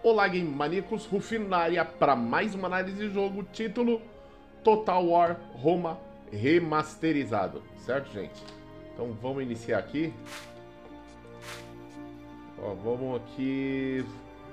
Olá, Game Maníacos, Rufino na área para mais uma análise de jogo, título Total War Roma remasterizado, certo, gente? Então vamos iniciar aqui. Ó, vamos aqui...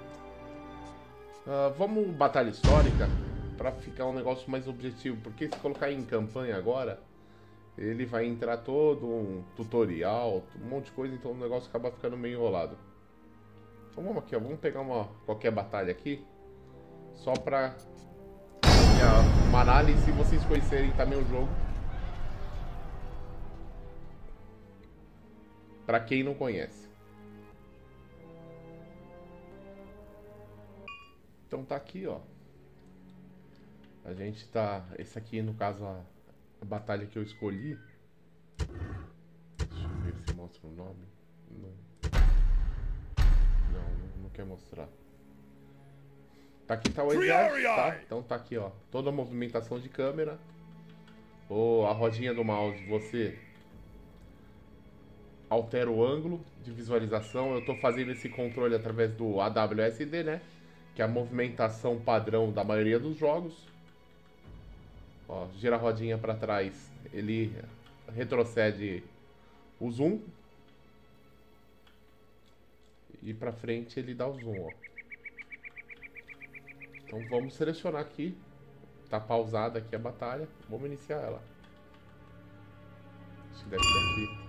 vamos batalha histórica para ficar um negócio mais objetivo, porque se colocar em campanha agora, ele vai entrar todo um tutorial, um monte de coisa, então o negócio acaba ficando meio enrolado. Então vamos aqui, ó, vamos pegar qualquer batalha aqui, só pra uma análise e vocês conhecerem também o jogo. Pra quem não conhece. Então tá aqui, ó. A gente tá... Esse aqui, no caso, a batalha que eu escolhi. Deixa eu ver se mostra o nome. Não quer mostrar. Tá aqui, tá o exército, tá? Então tá aqui, ó. Toda a movimentação de câmera. Ou a rodinha do mouse, você altera o ângulo de visualização. Eu tô fazendo esse controle através do AWSD, né? Que é a movimentação padrão da maioria dos jogos. Ó, gira a rodinha pra trás, ele retrocede o zoom. E pra frente ele dá o zoom, ó. Então vamos selecionar aqui. Tá pausada aqui a batalha. Vamos iniciar ela. Acho que deve ser aqui.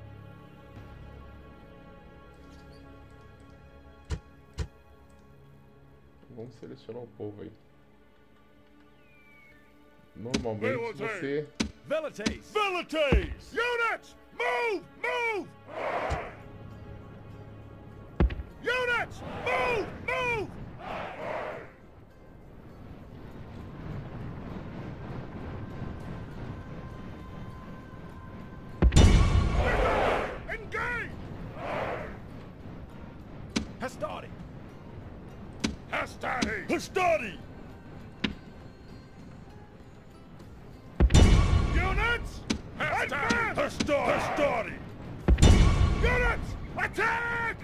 Vamos selecionar o povo aí. Normalmente você... Velites! Velites! Units! Move! Move! Units! Move! Move! Engage! Hastati! Hastati! Hastati! Units! Advance! Hastati! Units! Attack!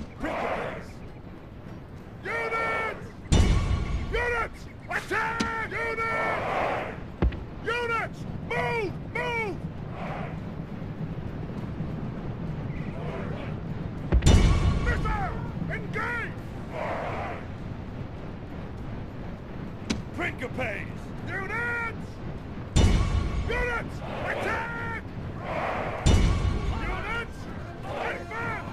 Units! Units! Attack! Units! Units! Move! Move! Missile! Engage! Principes! Units! Units! Attack! Units! Advance!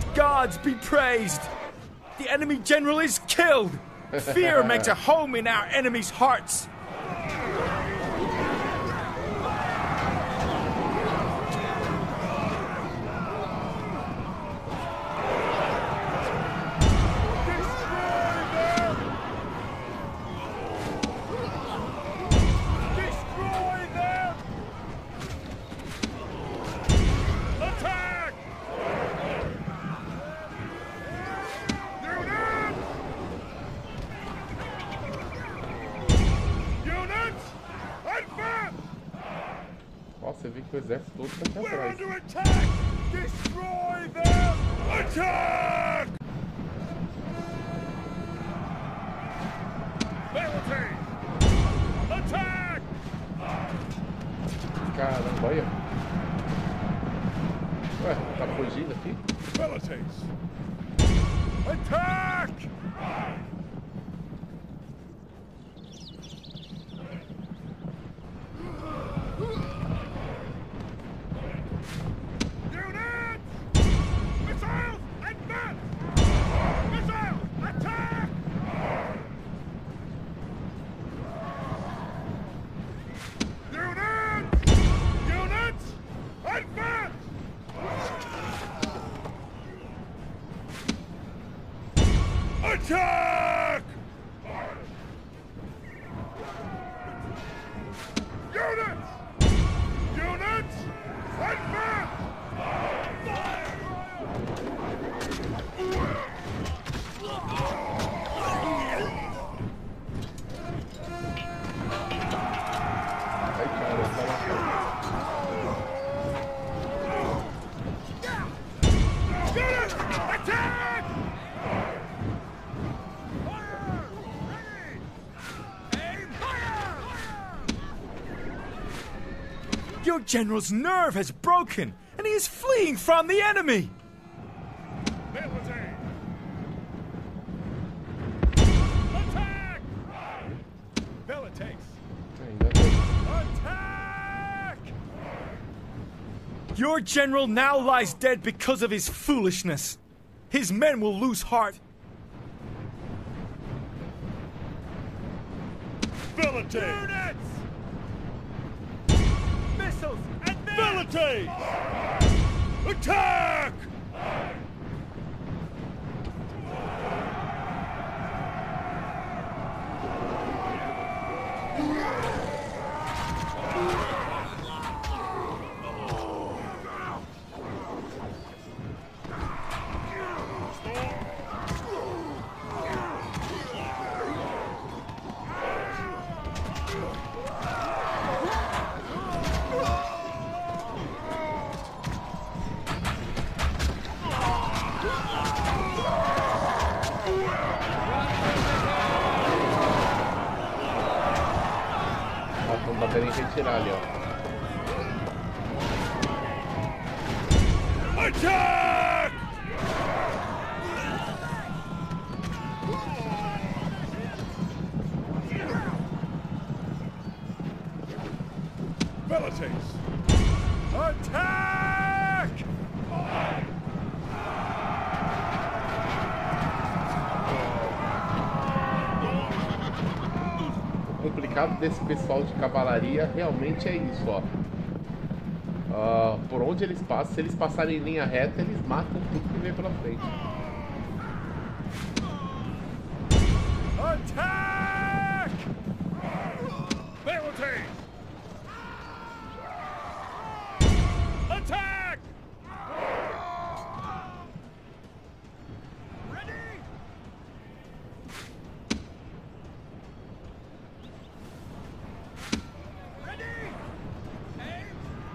gods be praised! The enemy general is killed! Fear makes a home in our enemies' hearts! Você vê que o exército todo tá aqui atrás. Under attack! Destroy them! Attack! Penalty! Attack! Caramba, olha. Ué, tá fugindo aqui? Penalties! Attack! Attack! Units! Units! Advance! Ai, cara, Units! Attack! Your general's nerve has broken, and he is fleeing from the enemy! Attack! Penalties! ainda tem. Attack! Your general now lies dead because of his foolishness. His men will lose heart. Penalties! Units! Missiles! Penalties! Attack! Estão batendo em retirar ali, ó. Attack! Penalties! Attack! O complicado desse pessoal de cavalaria realmente é isso, ó. Por onde eles passam, se eles passarem em linha reta, eles matam tudo que vem pela frente. Attack! Penalties! Attack! Ready? Ready? Aim!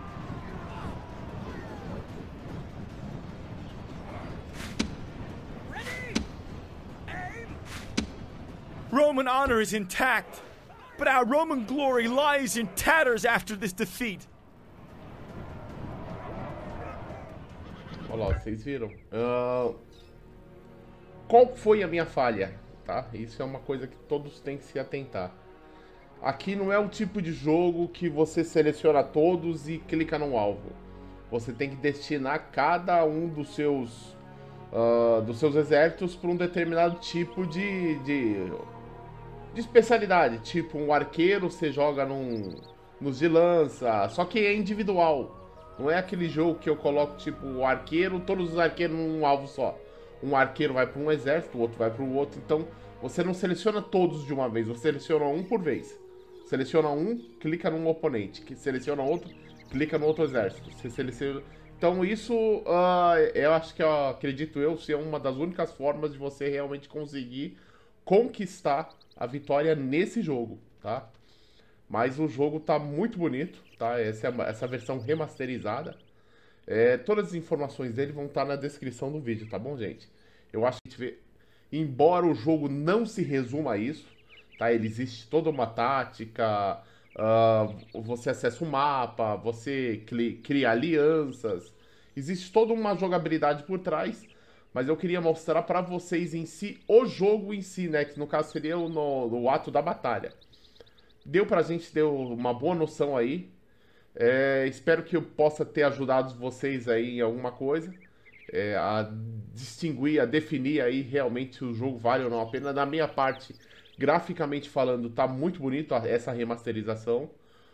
Ready? Aim! Roman honor is intact, but our Roman glory lies in tatters after this defeat. Olha lá, vocês viram? Qual foi a minha falha? Tá? Isso é uma coisa que todos têm que se atentar. Aqui não é o tipo de jogo que você seleciona todos e clica no alvo. Você tem que destinar cada um dos seus dos seus exércitos para um determinado tipo de especialidade. Tipo, um arqueiro você joga nos de lança, só que é individual. Não é aquele jogo que eu coloco, tipo, o arqueiro, todos os arqueiros num alvo só. Um arqueiro vai para um exército, o outro vai para o outro. Então, você não seleciona todos de uma vez, você seleciona um por vez. Seleciona um, clica num oponente. Que seleciona outro, clica no outro exército. Você seleciona... Então, isso, eu acho que, acredito eu, ser uma das únicas formas de você realmente conseguir conquistar a vitória nesse jogo, tá? Mas o jogo tá muito bonito, tá? Essa versão remasterizada. Todas as informações dele vão estar na descrição do vídeo, tá bom, gente? Eu acho que a gente vê... Embora o jogo não se resuma a isso, tá? Ele existe toda uma tática, você acessa o mapa, você cria alianças, existe toda uma jogabilidade por trás, mas eu queria mostrar pra vocês em si, o jogo em si, né? Que no caso seria no ato da batalha. Deu pra gente ter uma boa noção aí. Espero que eu possa ter ajudado vocês aí em alguma coisa. A distinguir, a definir aí realmente se o jogo vale ou não a pena. Da minha parte, graficamente falando, tá muito bonito essa remasterização.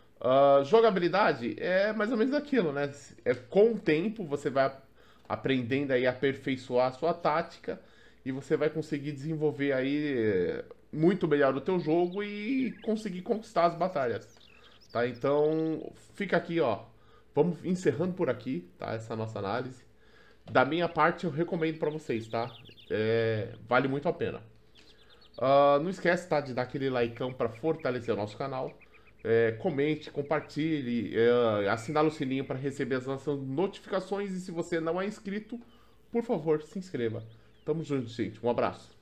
Jogabilidade é mais ou menos aquilo, né? Com o tempo você vai aprendendo aí a aperfeiçoar a sua tática e você vai conseguir desenvolver aí muito melhor o teu jogo e conseguir conquistar as batalhas, tá? Então, fica aqui, ó. Vamos encerrando por aqui, tá? Essa nossa análise. Da minha parte, eu recomendo pra vocês, tá? Vale muito a pena. Não esquece, tá? De dar aquele likeão pra fortalecer o nosso canal. Comente, compartilhe, assinale o sininho para receber as nossas notificações. E se você não é inscrito, por favor, se inscreva. Tamo junto, gente. Um abraço.